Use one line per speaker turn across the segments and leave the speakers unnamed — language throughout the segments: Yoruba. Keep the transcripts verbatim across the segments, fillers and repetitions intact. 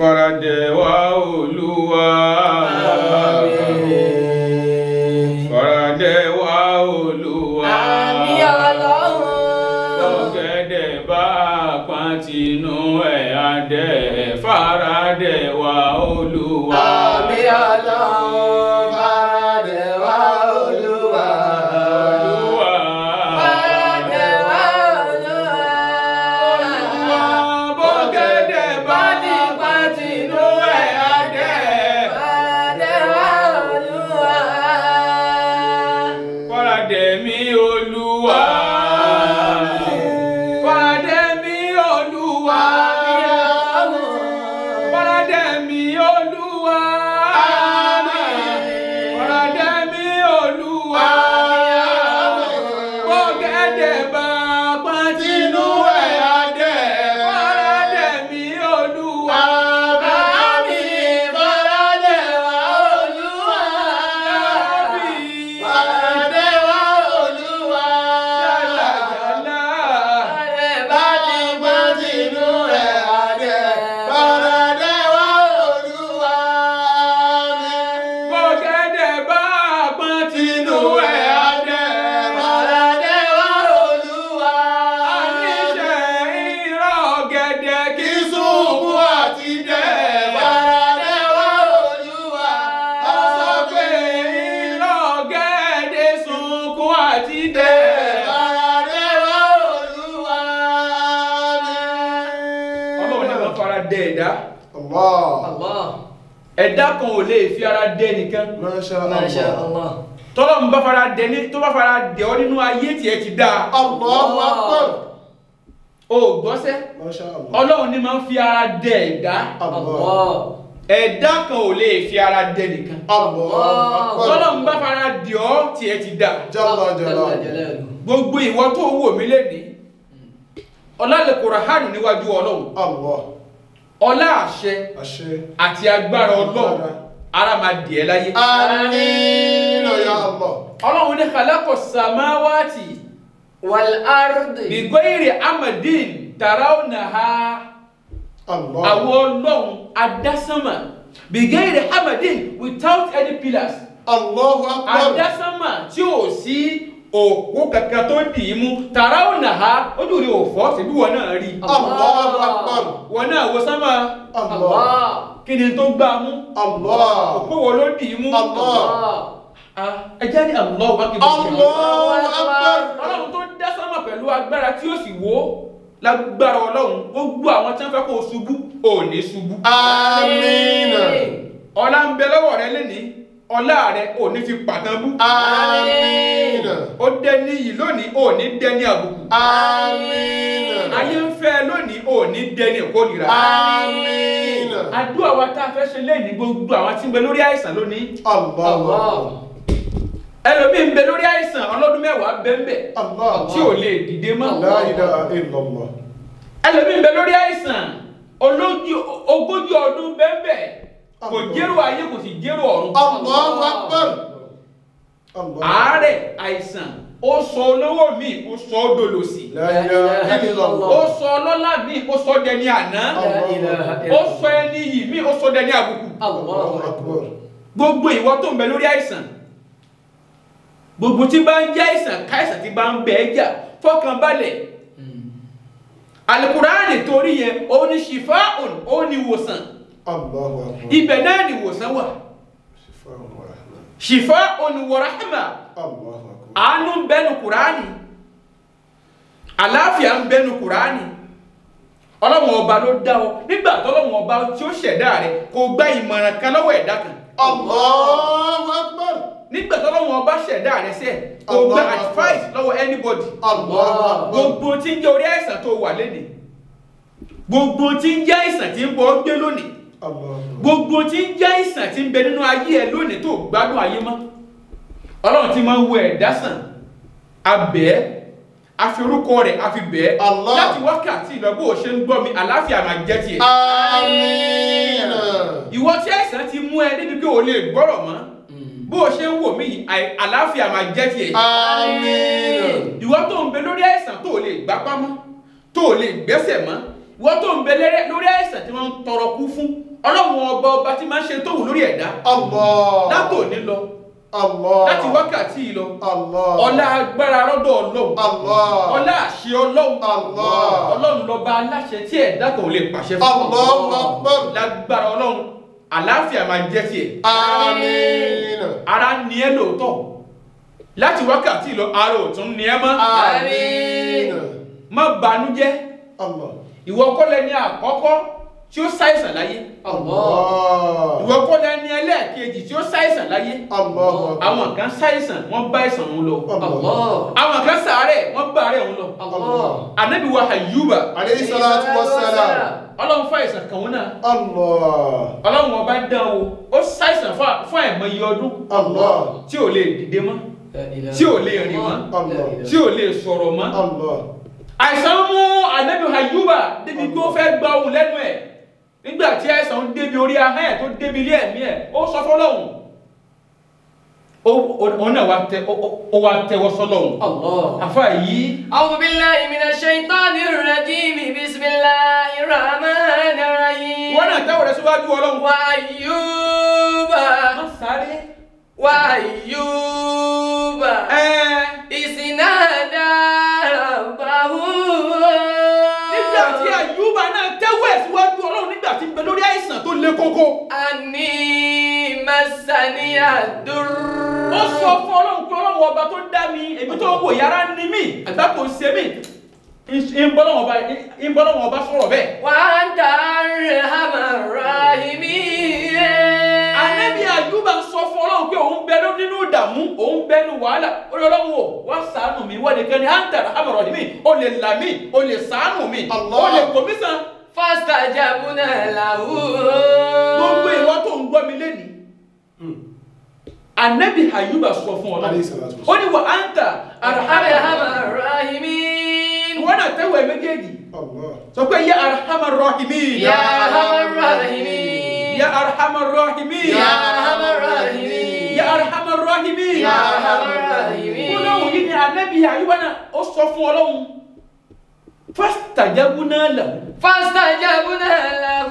faradẹ̀ wá Olúwa. Faradẹ̀ wá Olúwa.
Àmín Ọlọ́run.
Ọ̀gẹ̀dẹ̀ bá pọ́n tinú ẹ̀ adẹ̀. Faradẹ̀ wá Olúwa.
Àmín Ọlọ́run. Faradẹ̀ wá Olúwa.
Olúwa.
Faradẹ̀ wá Olúwa.
Olúwa. Bọ́gẹ̀dẹ̀ bá pọ́n tinú ẹ̀ adẹ̀.
Faradẹ̀ wá Olúwa.
Faradẹ̀ mi Olúwa. Faradẹ̀ mi Olúwa. Faradẹ̀ mi Olúwa. Faradẹ̀ mi Olúwa. Bọ́gẹ̀dẹ̀ bá pọ́n tinú ẹ̀ adẹ̀. Faradẹ̀ mi Olúwa.
Àmín. Faradẹ̀ wá Olúwa. Faradẹ̀ wá Olúwa.
Jàlá jàlá.
Faradẹ̀ bá ti pọ́n tinú ẹ̀ adẹ̀. Faradẹ̀ wá Olúwa.
Bọ́gẹ̀dẹ̀ bá pọ́n tinú ẹ̀ adẹ̀.
Faradẹ̀ wá Olúwa.
Àníṣe ìrọ̀ ọ̀gẹ̀dẹ̀ kì í sunkún àti dẹ̀.
Faradẹ̀ wá Olúwa.
Ó sọ pé ìrọ̀ ọ̀gẹ̀dẹ̀ sunkún àti dẹ̀.
Faradẹ̀ wá Olúwa.
Ọlọ́run ní máa fara dẹ ẹ̀dá.
Allah.
Allah.
Ẹ̀dá kan ò lè fi ara dẹ nìkan.
Masha
Masha
Allah.
Allah.
Tọ́lọ́run bá fara dẹ ní tó bá fara dẹ ọ́ nínú ayé tiẹ̀ ti dáa.
Allahu Akbar.
O gbọ́sẹ́.
Masha Allah.
Ọlọ́run ní máa ń fi ara dẹ ẹ̀dá.
Allah.
Ẹ̀dá kan ò lè fi ara dẹ nìkan.
Allahu Akbar.
Tọ́lọ́run bá fara dẹ ọ́ tiẹ̀ ti dáa.
Jalla
Jalla
jalaluhu.
jalaluhu.
Gbogbo ìwọ tó wò mí lénìí ọlá lè Kùránì níwájú Ọlọ́run,
Allah.
ọlá àṣẹ
Àṣẹ.
àti agbára Ọlọ́run ara máa dì ẹ́ láyé.
Àmín ya Allah.
Ọlọ́run ní khalaqa samawati
Wal ardi.
bi ghairi amadin tarawnaha.
Allah.
Àwọn Ọlọ́run adásánmà bi ghairi amadin without any pillars.
Allahu Akbar.
Adásánmà tí ò sí òpó kankan tó dì í mú tarawnaha ojú rí òfò síbí wọn náà rí.
Allahu Akbar.
Wọn náà wo sánmà.
Allah.
Allah.
Kí ni tó gbá mú?
Allah.
Òpó wo ló dì í mú?
Allah.
Ẹ jẹ́ ní Allahu Akbar.
Allahu Akbar.
Ọlọ́run tó dá sánmà pẹ̀lú agbára tí ó sì wó lágbára Ọlọ́run gbogbo àwọn tí wọ́n fẹ́ kó o ṣubú ò ní ṣubú.
Àmín.
Ọlá ń bẹ lọ́wọ́ rẹ lénìí, ọlá rẹ ò ní fi pàtàn bú.
Àmín.
Ó dẹni yìí lónìí ò ní dẹni àbùkù.
Àmín.
Ayé ń fẹ́ lónìí ò ní dẹni ìkórìíra.
Àmín.
Àdúrà wa tá a fẹ́ ṣe lénìí gbogbo àwọn tí ń bẹ lórí àìsàn lónìí.
Allahu Akbar.
Ẹlòmíì ń bẹ lórí àìsàn ọlọ́dún mẹ́wàá bẹ́ẹ̀
Allah.
tí ò lè dìde mọ́.
La ilaha illallah.
Ẹlòmíì ń bẹ lórí àìsàn olójú- ogójì ọdún bẹ́ẹ̀ kò jẹ́rò ayé kò sì jẹ́rò ọ̀run.
Allahu Akbar. Allah.
Àárẹ̀ àìsàn ó sọ olówó míì ó sọ ọ́ dolòṣì.
La ilaha illallah.
Ó sọ ọlọ́lá míì ó sọ dẹni àná.
La ilaha
Ó
illallah.
sọ ẹni yìí míì ó sọ dẹni àbùkù.
Allahu Akbar.
Gbogbo ìwọ tó ń bẹ lórí àìsàn, gbogbo tí bá ń jẹ́ àìsàn káìsàn tí bá ń bẹ ẹ́ jà fọkàn balẹ̀. Al-Qur'ani torí yẹn ó ní shifa'un ó ní ìwòsàn.
Allahu Akbar.
Ibẹ̀ náà ni ìwòsàn wà.
Shifa'un wa rahmah.
Shifa'un wa rahma.
Allahu Akbar.
Àánú ń bẹnu Qur'ani. Àlàáfíà ń bẹnu Qur'ani. Ọlọ́run ọba ló dá ọ. Nígbà tọ́lọ́run ọba tí ó ṣẹ̀dá rẹ̀ kò gba ìmọ̀ràn kan lọ́wọ́ ẹ̀dá kan.
Allahu Akbar.
Nígbà tọ́lọ́run ọba ṣẹ̀dá rẹ̀ sẹ́ kò gba
Allah.
advice lọ́wọ́ anybody.
Allahu Akbar.
Gbogbo tí ń jẹ́ orí àìsàn tó wà lénìí. Gbogbo tí ń jẹ́ àìsàn tí ń bọ́ gbé lónìí.
Allahu Akbar.
Gbogbo tí ń jẹ́ àìsàn tí ń bẹ nínú ayé ẹ lónìí tó gbádùn ayé mọ́. Ọlọ́run ti máa ń wo ẹ̀dá sàn. Abẹ́ afi orúkọ rẹ̀ afi bẹ́ẹ̀.
Allah.
Láti wákàtí ìlọ bó o ṣe ń gbọ́ mi àlàáfíà máa jẹ́ tiẹ̀.
Àmín.
Ìwọ tí àìsàn ti mú ẹ níbi pé o lè gbọ́rọ̀ mọ́. Bó o ṣe ń wò mí yìí àì- àlàáfíà máa jẹ́ tiẹ̀.
Àmín.
Ìwọ tó ń bẹ lórí àìsàn tó o lè gbápá mọ́, tó o lè gbẹ́sẹ̀ mọ́. Ìwọ tó ń bẹ lẹ́rẹ́- lórí àìsàn aláìsàn tí wọ́n ń tọrọ kú fún ọlọ́run ọba ọba tí máa ń ṣe tó wù lórí ẹ̀dá
Allah.
látòní lọ
Allah.
láti wákàtí yìí lọ
Allah.
ọlá agbára rọ́dọ̀ ọlọ́run
Allah.
ọlá àṣẹ ọlọ́run
Allah.
ọlọ́run lọ́ba aláṣẹ tí ẹ̀dá kan ò lè pàṣẹ fún
Allahu Akbar.
lágbára ọlọ́run àlàáfíà máa jẹ́ tiẹ̀
Àmín.
ara ní ẹ lóòótọ́ láti wákàtí yìí lọ ara ò tún ní ẹ mọ́
Àmín.
má banújẹ́
Allah.
ìwọ kọ́ lẹni àkọ́kọ́ tí ó ṣàìsàn láyé
Allah.
ìwọ kọ́ lẹni ẹlẹ́ẹ̀kejì tí ó ṣàìsàn láyé
Allahu Akbar.
àwọn kan ṣàìsàn wọ́n bá ìsàn wọn lọ
Allah.
àwọn kan ṣàárẹ̀ wọ́n bá àárẹ̀ wọn lọ
Allah.
Ànábì wa Àyùbá
Alayhi salatu wassalam.
ọlọ́run fún àìsàn kan wọn náà
Allah.
ọlọ́run ọba dán o ó ṣàìsàn fún- fún àìmọye ọdún
Allah.
tí ò lè dìde mọ́ tí ò lè rìn mọ́
Allah.
tí ò lè sọ̀rọ̀ mọ́
Allah.
àìsàn mú Ànábì Àyùbá débi pé ó fẹ́ gba ohùn lẹ́nu ẹ̀ nígbà tí àìsàn ń débi orí ahọ́n ẹ̀ tó débi ilé ẹ̀mí ẹ̀ ó sọ fọ́lọ́hun òun náà wá tẹ- ó- ó- ó wá tẹwọ́ sọ́lọ́hun àfáà yìí
أعوذ بالله من الشيطان الرجيم بسم الله الرحمن الرحيم
wọ́n náà tẹ́wọ̀ rẹ̀ síwájú ọlọ́run
وأيوب
má sáré
وأيوب
ẹ̀
إذ نادى ربه
nígbà tí Àyùbá náà tẹ́wọ̀ ẹ̀ síwájú ọlọ́run nígbà tí ń bẹ lórí àìsàn tó le koko
أني مسني الضر
ó sọ fún ọlọ́run pé ọlọ́run ọba tó dá mi èmi tó ń wò yàrá ní mí àgbà kò ṣe mí ìbọ́lọ́wọ́ ọba sọ̀rọ̀ bẹ́ẹ̀.
وأنت أرحم الراحمين.
Ànábì Àyùbá ń sọ fún ọlọ́run pé òun bẹ nínú ìdààmú òun bẹ nínú wàhálà ó lọ lọ́wọ́ o wá ṣàánú mi wọ́n nìkan ni anta arhamar rahimin o lè là mí o lè ṣàánú mi
Allah.
o lè kò mí sàn.
فاستجبنا له.
Gbogbo ìwọ tó ń gbọ́ mi lẹ́nìí. Ànábì Àyùbá sọ fún ọlọ́run
Alayhi salatu
ó ní wa anta
أرحم
arhamar
الراحمين.
wọ́n náà tẹ́wọ̀ ẹ̀ méjèèjì
Allah.
sọ pé ya arhamar rahimin
يا أرحم الراحمين.
ya arhamar rahimin
يا أرحم الراحمين.
ya arhamar rahimin
يا أرحم الراحمين.
Ọlọ́run yìí ni Ànábì Àyùbá náà ó sọ fún ọlọ́run fastajabna lahu.
فاستجبنا له.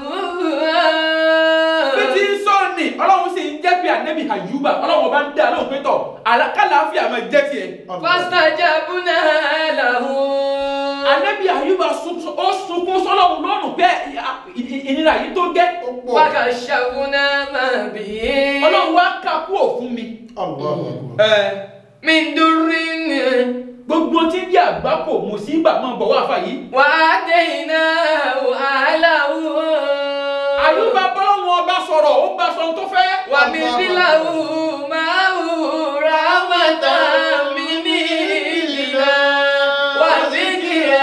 bí ti ń sọ ni ọlọ́run sì ń jẹ́ bí Ànábì Àyùbá ọlọ́run ọba ń dá lóhùn pé tọ̀ àlàkàlàáfíà máa jẹ́ tiẹ̀.
فاستجبنا له.
Ànábì Àyùbá sunkún ó sunkún sọ́lọ́run lọ́rùn pé ìnira yìí tó gẹ́.
فكشفنا ما به.
ọlọ́run wá ká kúrò fún mi.
Allahu Akbar.
Ẹ,
من در.
gbogbo tí ń jẹ́ àgbákò mùsíbà máa bọ̀ wá fà yìí.
وآتيناه أهله.
Àyùbá bọ́lọ́run ọba sọ̀rọ̀ ó bá sọ ohun tó fẹ́.
ومثله معه رحمة من عندنا وذكرى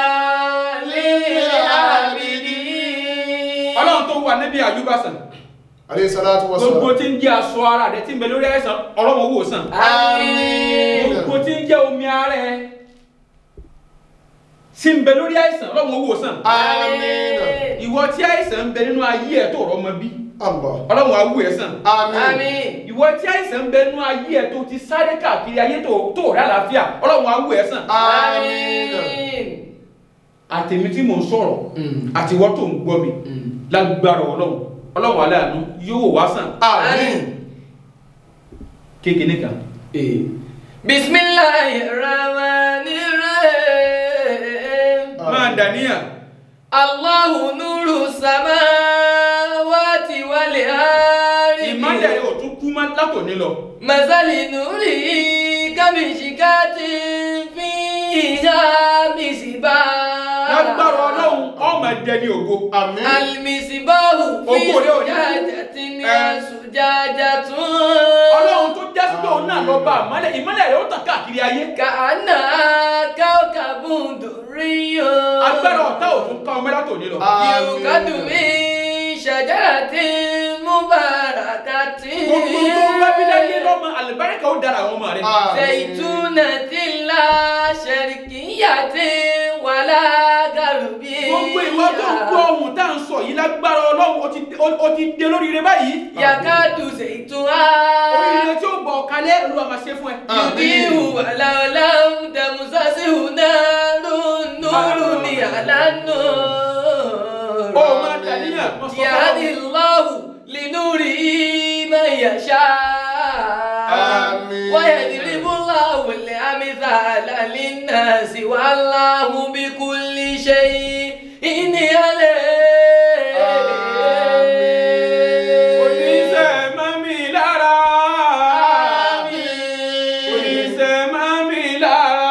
للعابدين.
ọlọ́run tó wà níbi Àyùbá sàn.
Alayhi salatu
gbogbo
wassalam.
tí ń jẹ́ aṣọ ara rẹ̀ tí ń bẹ lórí àìsàn ọlọ́run wò sàn.
آمين.
gbogbo tí ń jẹ́ omi ara ẹ̀ tí ń bẹ lórí àìsàn ọlọ́run wò sàn.
Àmín.
ìwọ tí àìsàn ń bẹ nínú ayé ẹ̀ tó rọ́mọ bí
Allah.
ọlọ́run á wò ẹ́ sàn.
Àmín.
آمين.
ìwọ tí àìsàn ń bẹ nínú ayé ẹ̀ tó ti sáré káàkiri ayé tó tó rí àlàáfíà ọlọ́run á wò ẹ́ sàn.
Àmín.
آمين.
àtèmi tí mò ń sọ̀rọ̀ àti ìwọ tó ń gbọ́ mi lágbára ọlọ́run ọlọ́run aláàánú yóò wò wá sàn.
Àmín.
kékeré kan.
بسم الله الرحمن الرحيم.
máa dàníyàn.
الله نور السماوات والأرض.
ìmọ̀lẹ̀ rẹ̀ ò tún kú mọ́ látòní lọ.
مثل نوره كمشكاة فيها مصباح.
lágbára ọlọ́run ọmọ ẹ̀dẹ́ ní ògo.
Àmín.
المصباح في
Ògo rẹ̀ ò ní kú.
زجاجة زجاجة.
ọlọ́run tó jẹ́ sí pé òun náà lọ bá ìmọ̀lẹ̀ ìmọ̀lẹ̀ rẹ̀ ó tàn káàkiri ayé.
كأنها كوكب دري.
agbára ọ̀tá ò tún ká ọmọ látòní lọ.
يوقد من شجرة مباركة.
gbogbo tó ń bá bí láyé lọ́mọ àlùbáríkà ó dára àwọn ọmọ rẹ̀.
زيتونة لا شرقية ولا غربية.
gbogbo ìwọ tó ń gbọ́ ohun tá à ń sọ yìí lágbára ọlọ́run ó ti ó- ó ti dé lórí rẹ báyìí.
يكاد زيتها
oríire tí ó bọ̀ kalẹ̀ olúwa máa ṣe fún ẹ.
يضيء ولو لم تمسسه نار نور على النور.
ó máa dàníyàn mọ́ sọ
يهدي
fọ́lọ́run.
الله لنوره من يشاء
آمين.
ويضرب الله الأمثال للناس والله بكل شيء عليم.
Oníṣẹ́ mọ́ mi lára.
Àmín.
Oníṣẹ́ mọ́ mi lára.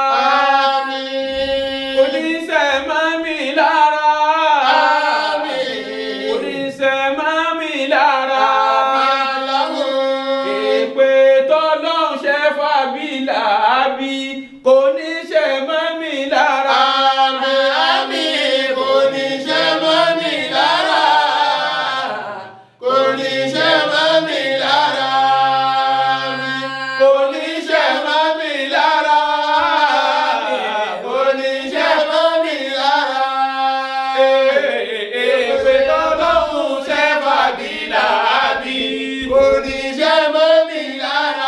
Àmín.
Oníṣẹ́ mọ́ mi lára.
Àmín.
Oníṣẹ́ mọ́ mi lára.
Àmín.
Èpè tọ́lọ́run ṣe fàbílà bí kò ní ṣe mọ́ mi lára.
Àmín. Àmín. Kò ní ṣe mọ́ mi lára. Kò ní ṣe mọ́ mi lára.
Kò ní ṣe mọ́ mi lára.
Kò ní ṣe mọ́ mi lára.
Èpè tọ́lọ́run ṣe fàbílà bí
Kò ní ṣe mọ́ mi lára.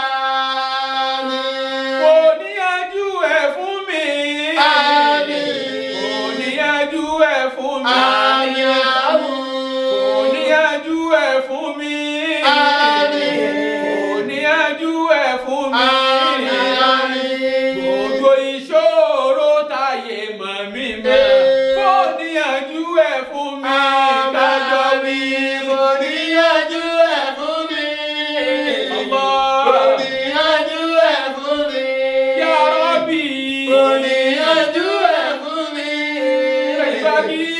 kò ní yanjú ẹ̀ fún mi.
Àmín.
Kò ní yanjú ẹ̀ fún mi.
Àmín.
Kò ní yanjú ẹ̀ fún mi.
Àmín.
Kò ní yanjú ẹ̀ fún mi.
Àmín. Àmín.
Gbogbo ìṣòro táyé mọ̀ mí mọ́. Kò ní yanjú ẹ̀ fún mi. Kájọ wí.
Kò ní yanjú ẹ̀ fún mi.
Allah.
Kò ní yanjú ẹ̀ fún mi.
Ya Rabbi.
Kò ní yanjú ẹ̀ fún mi.
Ìbákí